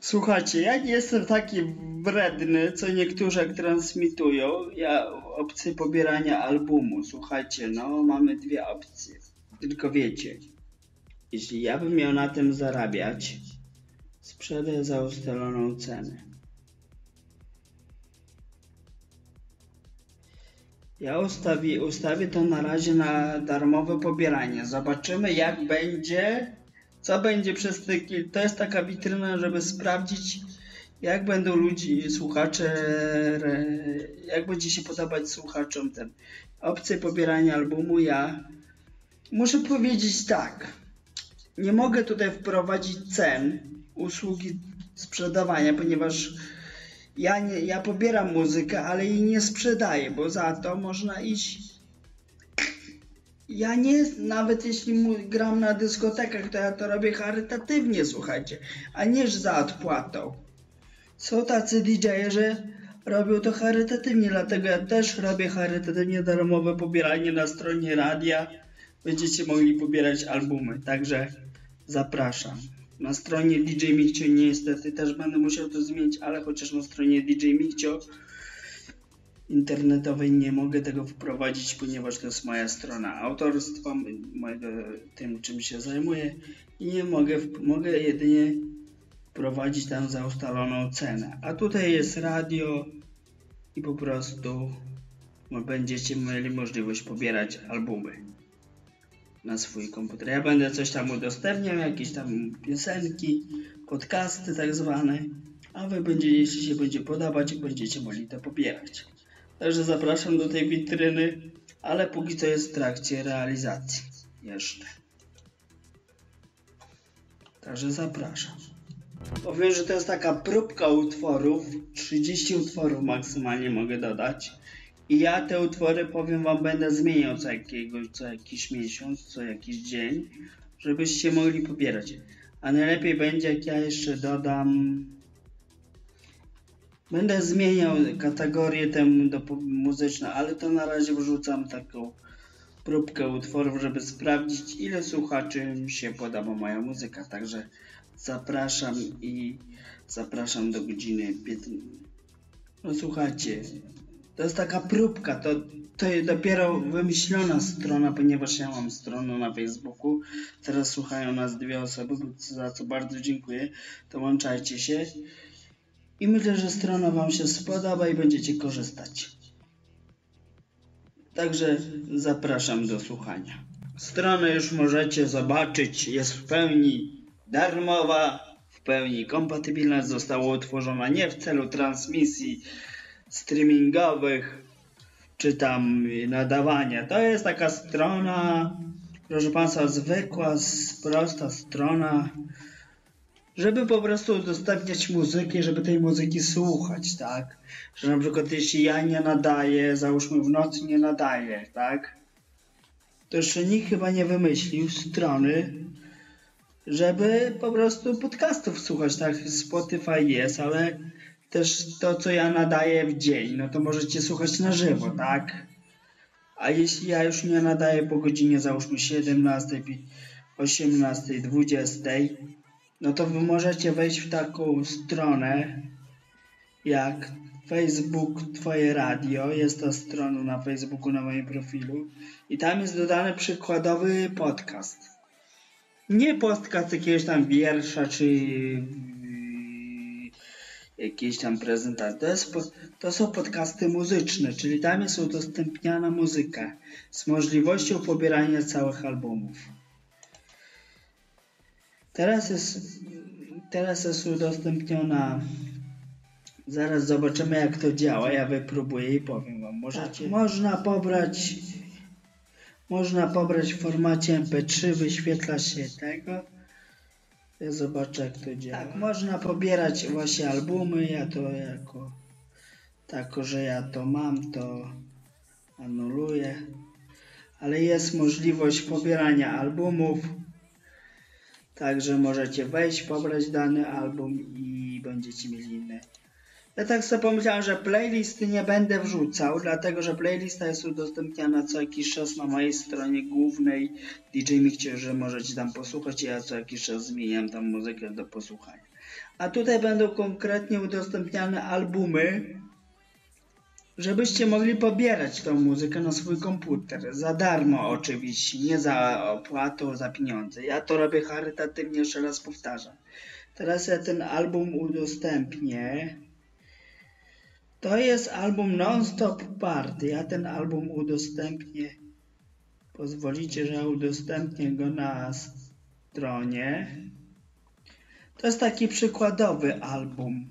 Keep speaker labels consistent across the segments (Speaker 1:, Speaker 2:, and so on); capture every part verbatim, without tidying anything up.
Speaker 1: Słuchajcie, ja nie jestem taki wredny, co niektórzy jak transmitują. Ja opcję pobierania albumu. Słuchajcie, no mamy dwie opcje. Tylko wiecie, jeśli ja bym miał na tym zarabiać, sprzedaję za ustaloną cenę. Ja ustawię, ustawię to na razie na darmowe pobieranie. Zobaczymy jak będzie, co będzie przez te... To jest taka witryna, żeby sprawdzić jak będą ludzi, słuchacze, jak będzie się podobać słuchaczom ten opcję pobierania albumu. Ja muszę powiedzieć tak, nie mogę tutaj wprowadzić cen usługi sprzedawania, ponieważ ja, nie, ja pobieram muzykę, ale jej nie sprzedaję, bo za to można iść. Ja nie, nawet jeśli gram na dyskotekach, to ja to robię charytatywnie, słuchajcie, a nie za odpłatą. Są tacy didżeje, że robią to charytatywnie, dlatego ja też robię charytatywnie darmowe pobieranie na stronie radia. Będziecie mogli pobierać albumy, także zapraszam. Na stronie D J Mikcio niestety też będę musiał to zmienić, ale chociaż na stronie D J Mikcio internetowej nie mogę tego wprowadzić, ponieważ to jest moja strona autorstwa, mojego, tym czym się zajmuję i nie mogę, mogę jedynie wprowadzić tam za ustaloną cenę. A tutaj jest radio i po prostu będziecie mieli możliwość pobierać albumy na swój komputer. Ja będę coś tam udostępniał, jakieś tam piosenki, podcasty tak zwane, a wy będziecie, jeśli się będzie podobać, będziecie mogli to pobierać. Także zapraszam do tej witryny, ale póki co jest w trakcie realizacji jeszcze. Także zapraszam. Powiem, że to jest taka próbka utworów, trzydzieści utworów maksymalnie mogę dodać. I ja te utwory, powiem wam, będę zmieniał co, jakiegoś, co jakiś miesiąc, co jakiś dzień, żebyście mogli pobierać. A najlepiej będzie, jak ja jeszcze dodam... Będę zmieniał kategorię temu do muzyczne, ale to na razie wrzucam taką próbkę utworów, żeby sprawdzić, ile słuchaczy mi się podoba moja muzyka. Także zapraszam i zapraszam do godziny piętnastej. No słuchajcie, to jest taka próbka, to, to jest dopiero wymyślona strona, ponieważ ja mam stronę na Facebooku. Teraz słuchają nas dwie osoby, za co bardzo dziękuję. Dołączajcie się. I myślę, że strona wam się spodoba i będziecie korzystać. Także zapraszam do słuchania. Stronę już możecie zobaczyć, jest w pełni darmowa, w pełni kompatybilna, została utworzona nie w celu transmisji streamingowych, czy tam nadawania. To jest taka strona, proszę państwa, zwykła, prosta strona, żeby po prostu udostępniać muzykę, żeby tej muzyki słuchać, tak? Że na przykład jeśli ja nie nadaję, załóżmy w nocy nie nadaję, tak? To jeszcze nikt chyba nie wymyślił strony, żeby po prostu podcastów słuchać, tak? Spotify jest, ale też to, co ja nadaję w dzień, no to możecie słuchać na żywo, tak? A jeśli ja już nie nadaję po godzinie, załóżmy siedemnastej, osiemnastej, dwudziestej, no to wy możecie wejść w taką stronę jak Facebook Twoje Radio. Jest to strona na Facebooku, na moim profilu. I tam jest dodany przykładowy podcast. Nie podcast jakiegoś tam wiersza, czy jakiejś tam prezentacji. To, jest, to są podcasty muzyczne, czyli tam jest udostępniana muzyka z możliwością pobierania całych albumów. Teraz jest, teraz jest udostępniona, zaraz zobaczymy jak to działa, ja wypróbuję i powiem wam. Możecie, tak, można pobrać, można pobrać w formacie M P trzy, wyświetla się tego. Ja zobaczę jak to działa. Tak, można pobierać właśnie albumy, ja to jako, tako że ja to mam, to anuluję. Ale jest możliwość pobierania albumów. Także możecie wejść, pobrać dany album i będziecie mieli inne. Ja tak sobie pomyślałem, że playlisty nie będę wrzucał, dlatego że playlista jest udostępniana co jakiś czas na mojej stronie głównej D J Mikcio, że możecie tam posłuchać. Ja co jakiś czas zmieniam tam muzykę do posłuchania. A tutaj będą konkretnie udostępniane albumy, żebyście mogli pobierać tą muzykę na swój komputer. Za darmo oczywiście, nie za opłatę, za pieniądze. Ja to robię charytatywnie, jeszcze raz powtarzam. Teraz ja ten album udostępnię. To jest album Non-Stop Party. Ja ten album udostępnię. Pozwolicie, że ja udostępnię go na stronie. To jest taki przykładowy album.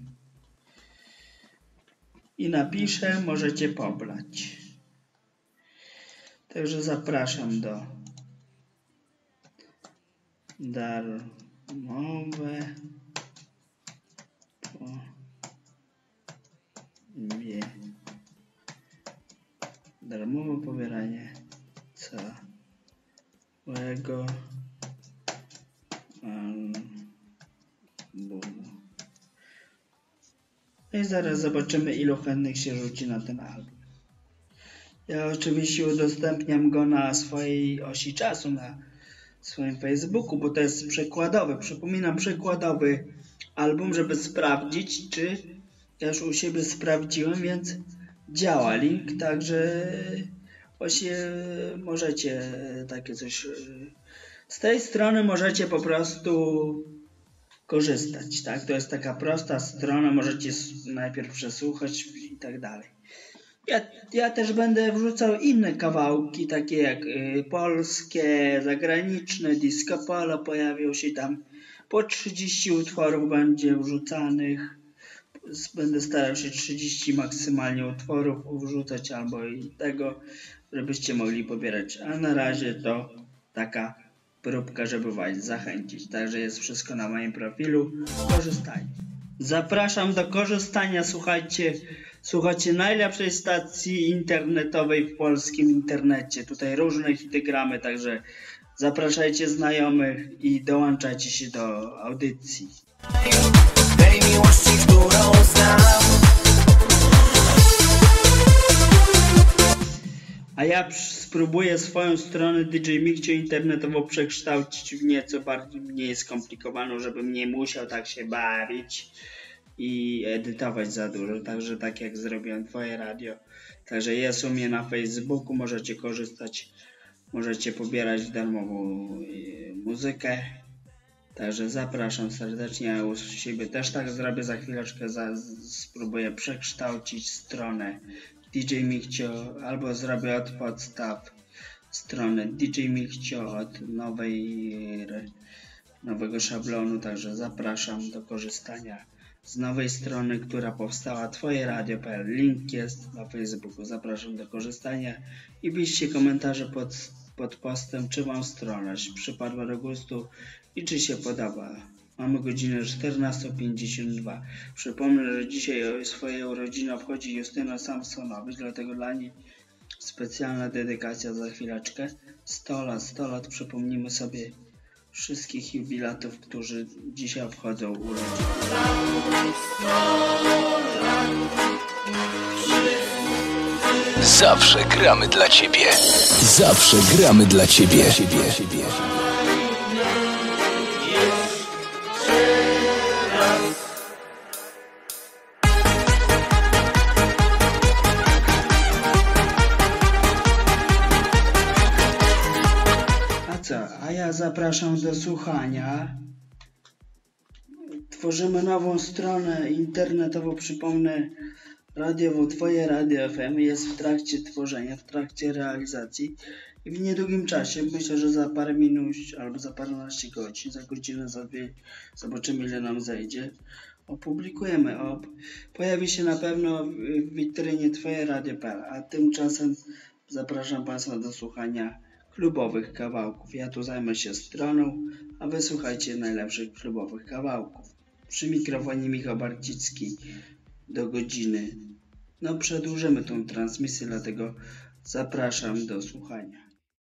Speaker 1: I napiszę, możecie pobrać. Także zapraszam do darmowe pobie, darmowe pobieranie całego albumu. I zaraz zobaczymy, ilu chętnych się rzuci na ten album. Ja oczywiście udostępniam go na swojej osi czasu, na swoim Facebooku, bo to jest przykładowy, przypominam, przykładowy album, żeby sprawdzić, czy ja już u siebie sprawdziłem, więc działa link, także właśnie możecie takie coś, z tej strony możecie po prostu korzystać, tak? To jest taka prosta strona, możecie najpierw przesłuchać i tak dalej. Ja, ja też będę wrzucał inne kawałki, takie jak y, polskie, zagraniczne, disco polo pojawią się tam. Po trzydzieści utworów będzie wrzucanych. Będę starał się trzydzieści maksymalnie utworów wrzucać albo i tego, żebyście mogli pobierać. A na razie to taka próbka, żeby was zachęcić. Także jest wszystko na moim profilu. Korzystajcie. Zapraszam do korzystania. Słuchajcie, słuchajcie najlepszej stacji internetowej w polskim internecie. Tutaj różne hity gramy, także zapraszajcie znajomych i dołączajcie się do audycji. Daj miłości, którą znam. A ja spróbuję swoją stronę D J Mikcio internetowo przekształcić w nieco bardziej mniej skomplikowaną, żebym nie musiał tak się bawić i edytować za dużo. Także tak jak zrobiłem Twoje radio. Także jest u mnie na Facebooku, możecie korzystać, możecie pobierać darmową muzykę. Także zapraszam serdecznie, ja u siebie też tak zrobię, za chwileczkę za, spróbuję przekształcić stronę D J Mikcio, albo zrobię od podstaw stronę D J Mikcio od nowej, nowego szablonu, także zapraszam do korzystania z nowej strony, która powstała twoje radio kropka p l. Link jest na Facebooku, zapraszam do korzystania i piszcie komentarze pod, pod postem, czy wam strona przypadła do gustu i czy się podoba. Mamy godzinę czternastą pięćdziesiąt dwa. Przypomnę, że dzisiaj swoje urodziny obchodzi Justyna Samsonowicz, dlatego dla niej specjalna dedykacja za chwileczkę. sto lat, sto lat. Przypomnimy sobie wszystkich jubilatów, którzy dzisiaj obchodzą urodziny.
Speaker 2: Zawsze gramy dla Ciebie. Zawsze gramy dla Ciebie.
Speaker 1: A ja zapraszam do słuchania. Tworzymy nową stronę internetową, przypomnę, radiowo Twoje Radio F M jest w trakcie tworzenia, w trakcie realizacji i w niedługim czasie, myślę, że za parę minut albo za paręnaście godzin, za godzinę, za dwie, zobaczymy ile nam zejdzie, opublikujemy. O, pojawi się na pewno w witrynie Twoje Radio kropka p l, a tymczasem zapraszam Państwa do słuchania klubowych kawałków. Ja tu zajmę się stroną, a wy słuchajcie najlepszych klubowych kawałków. Przy mikrofonie Michał Barcicki do godziny. No przedłużymy tą transmisję, dlatego zapraszam do słuchania.